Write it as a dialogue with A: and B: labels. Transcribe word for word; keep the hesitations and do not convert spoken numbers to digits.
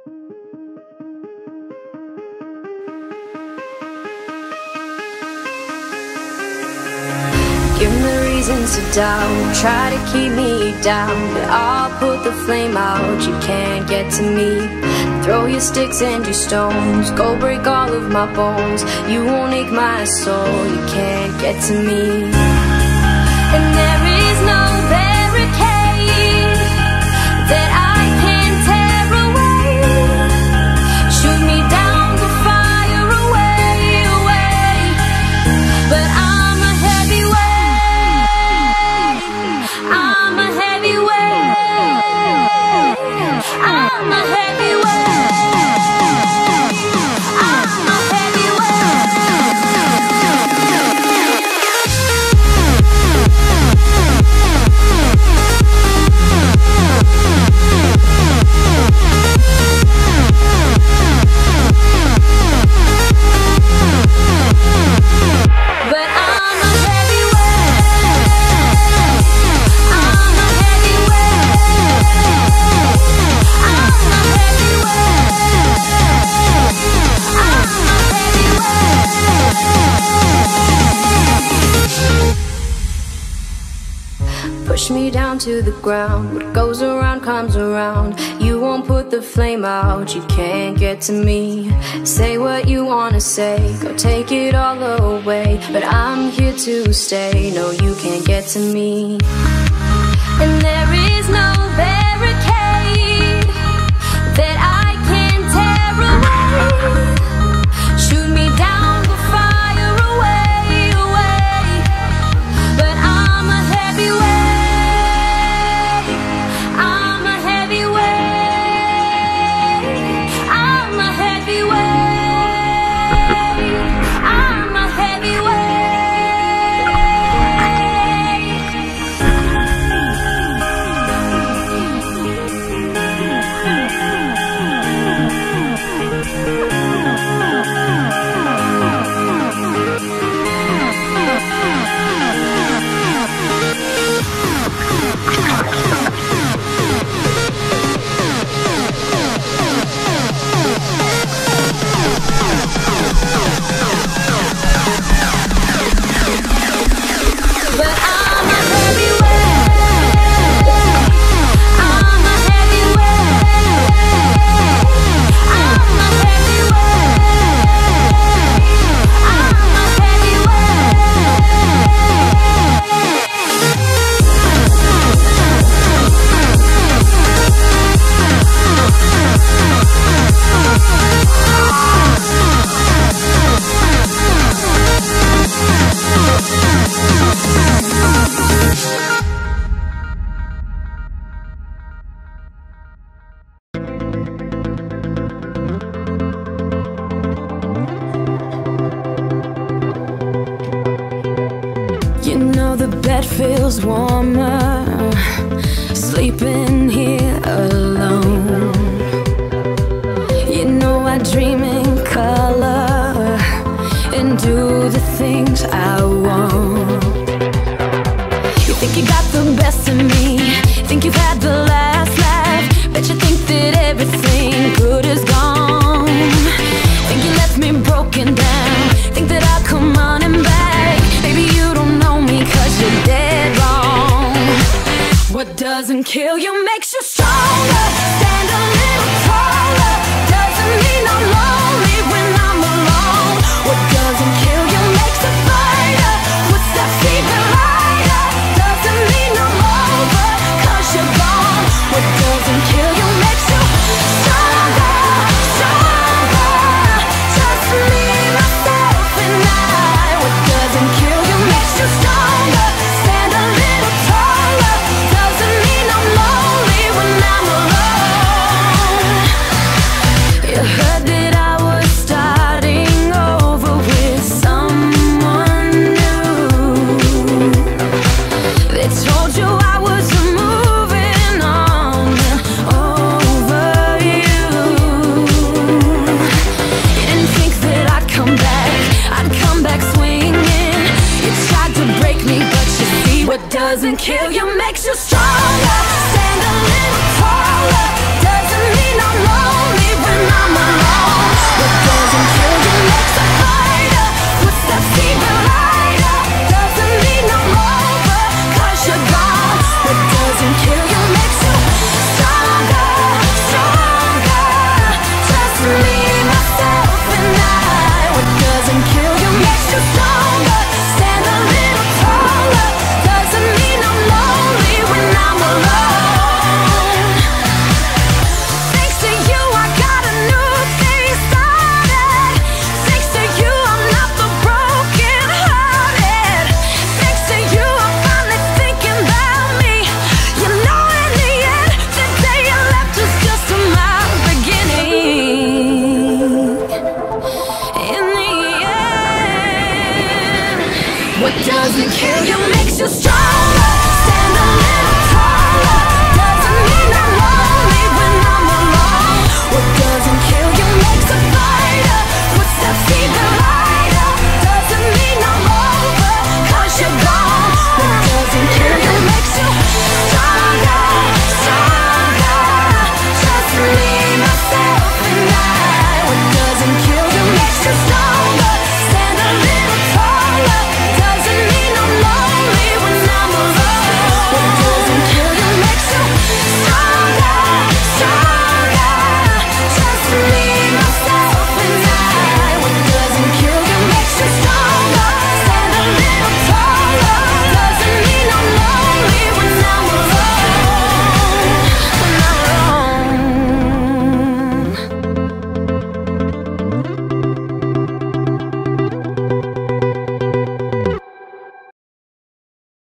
A: Give me the reasons to doubt, try to keep me down, but I'll put the flame out, you can't get to me. Throw your sticks and your stones, go break all of my bones. You won't ache my soul, you can't get to me. And there is no barricade that I can tear away. Shoot me down to fire away, away. But I'm a heavyweight, I'm a heavyweight, I'm a heavyweight. Push me down to the ground, what goes around comes around. You won't put the flame out, you can't get to me. Say what you wanna say, go take it all away, but I'm here to stay, no you can't get to me. And there is no barricade that I can tear away. Shoot me down to fire away, away. But I'm a heavyweight, feels warmer sleeping here alone. You know I dream in color and do the things I want. You think you got the best of me, think you've had the last laugh, bet you think that everything good is gone. Think you left me broken down, think that I'll come running back. Baby, you don't know me 'cause you're dead wrong. What doesn't kill you makes you stronger. Stand a little taller. Doesn't mean I'm lonely when I'm alone. What doesn't kill you makes a fighter. What's that fever lighter? Doesn't mean I'm over 'cause you're gone. What doesn't kill you makes you stronger, stronger. Just me, myself and I. What doesn't kill you makes you stronger. Stand a little taller. Doesn't mean I'm lonely when I'm makes you strong.